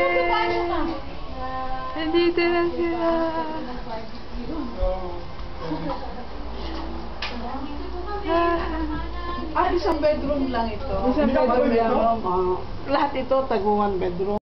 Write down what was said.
Nandito na sila. Isang bedroom lang ito. Isang bedroom lang. Lahat ito, taguan bedroom.